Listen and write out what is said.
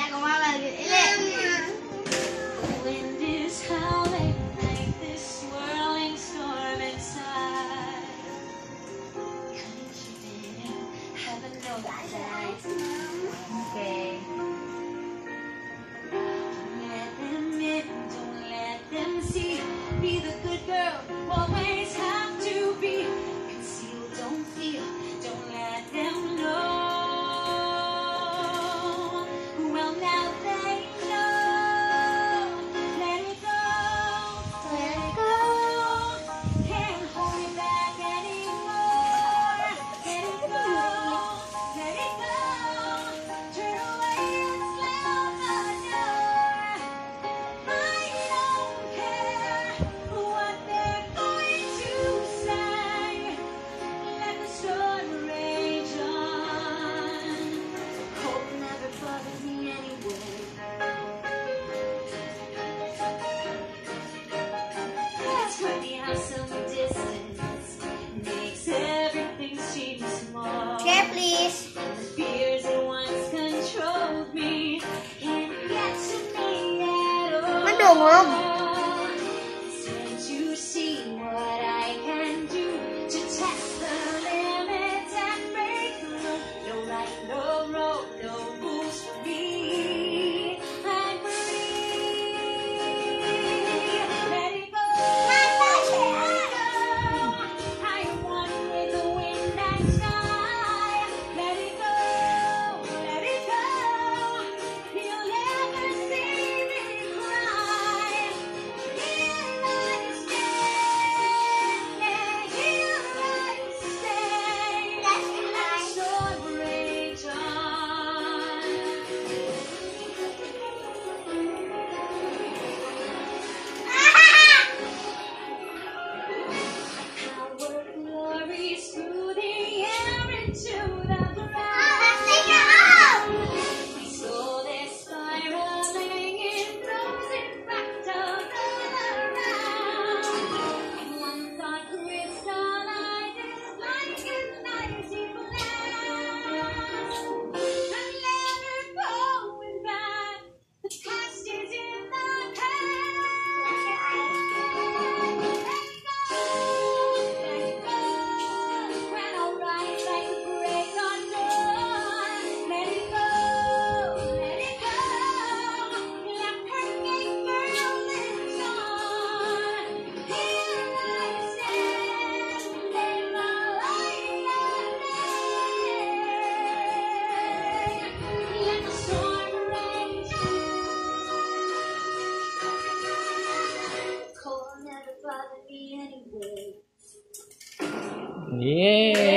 wind is howling like this swirling storm inside. Couldn't keep it in, heaven knows that. Okay. Don't let them in, don't let them see. Be the good girl, always have to be. Conceal, don't feel, don't let them know. Well, now they know. Let it go, let it go. Can't hold it back anymore. Let it go, let it go. Turn away and slam the door. I don't care what they're going to say. Let the storm rage on. Hope never bothers me anyway. It's funny how some distance makes everything seem small. Chair, please. And the fears that once controlled me can't get to me at all. Madungog. Can't you see what I can do to test the limits and break through? No right, no road, no rules for me. I'm free. Let it go. Let it go. I am one with the wind and sky. Let it go. Let it go. You'll never see me cry. Here I stand. Here I stay. Let the storm rage on. Our glories through the air into the ground. We saw this spiraling in frozen fractals all around. One thought crystallized like an icy glass. I'm never going back. The past is in the past. Let it go. When I'll rise like the break on dawn. Let it go. Let it go. That perfect girl lives on. Here I stand in my light of day. Let the storm rage on. Cold never bothered me anyway. Yeah.